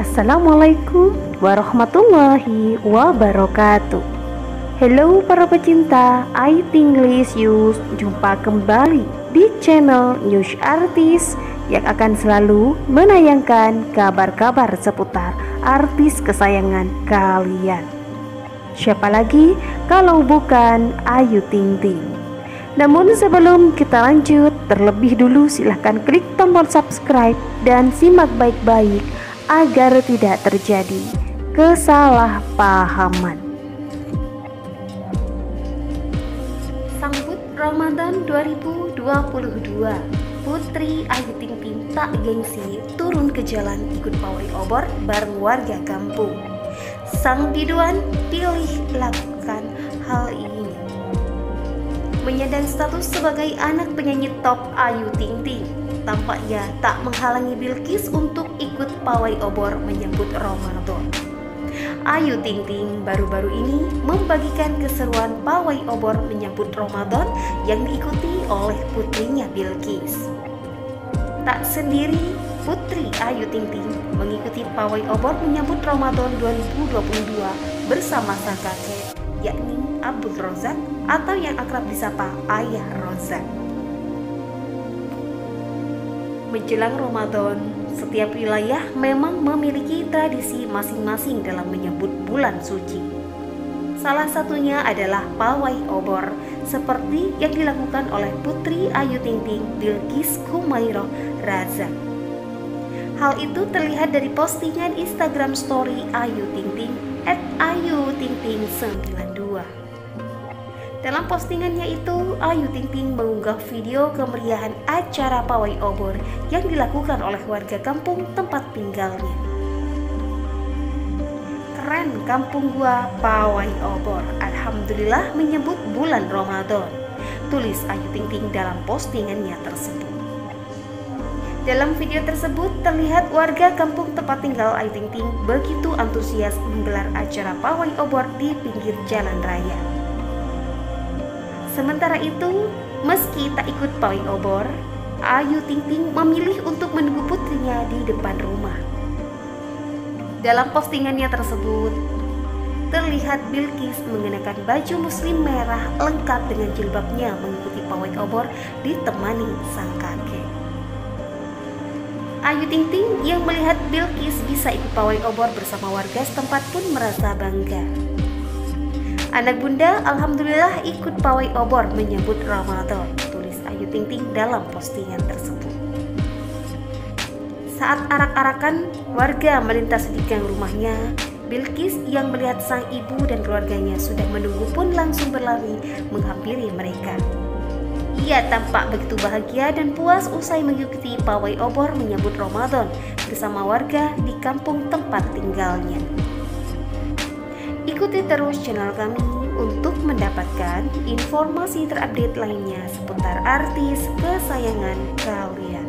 Assalamualaikum warahmatullahi wabarakatuh. Hello para pecinta IT English News, jumpa kembali di channel News Artis yang akan selalu menayangkan kabar-kabar seputar artis kesayangan kalian. Siapa lagi kalau bukan Ayu Ting Ting. Namun sebelum kita lanjut, terlebih dulu silahkan klik tombol subscribe dan simak baik-baik agar tidak terjadi kesalahpahaman. Sambut Ramadan 2022, Putri Ayu Ting Ting tak gengsi turun ke jalan ikut pawai obor bareng warga kampung. Sang biduan pilih lakukan hal ini. Menyandang status sebagai anak penyanyi top Ayu Ting Ting, tampaknya tak menghalangi Bilqis untuk ikut pawai obor menyambut Ramadan. Ayu Ting Ting baru-baru ini membagikan keseruan pawai obor menyambut Ramadan yang diikuti oleh putrinya Bilqis. Tak sendiri, Putri Ayu Ting Ting mengikuti pawai obor menyambut Ramadan 2022 bersama sang kakek, yakni Abdul Rozak atau yang akrab disapa Ayah Rozak. Menjelang Ramadan, setiap wilayah memang memiliki tradisi masing-masing dalam menyambut bulan suci. Salah satunya adalah pawai obor, seperti yang dilakukan oleh Putri Ayu Ting Ting, Bilqis Humairah Raza. Hal itu terlihat dari postingan Instagram story Ayu Ting Ting @ayutingting92. Dalam postingannya itu, Ayu Ting Ting mengunggah video kemeriahan acara pawai obor yang dilakukan oleh warga kampung tempat tinggalnya. Keren kampung gua pawai obor, alhamdulillah menyebut bulan Ramadan, tulis Ayu Ting Ting dalam postingannya tersebut. Dalam video tersebut terlihat warga kampung tempat tinggal Ayu Ting Ting begitu antusias menggelar acara pawai obor di pinggir jalan raya. Sementara itu, meski tak ikut pawai obor, Ayu Ting Ting memilih untuk menunggu putrinya di depan rumah. Dalam postingannya tersebut, terlihat Bilqis mengenakan baju muslim merah lengkap dengan jilbabnya mengikuti pawai obor ditemani sang kakek. Ayu Ting Ting yang melihat Bilqis bisa ikut pawai obor bersama warga setempat pun merasa bangga. Anak bunda alhamdulillah ikut pawai obor menyambut Ramadan, tulis Ayu Ting Ting dalam postingan tersebut. Saat arak-arakan warga melintas di gang rumahnya, Bilqis yang melihat sang ibu dan keluarganya sudah menunggu pun langsung berlari menghampiri mereka. Ia tampak begitu bahagia dan puas usai mengikuti pawai obor menyambut Ramadan bersama warga di kampung tempat tinggalnya. Ikuti terus channel kami untuk mendapatkan informasi terupdate lainnya seputar artis kesayangan kalian.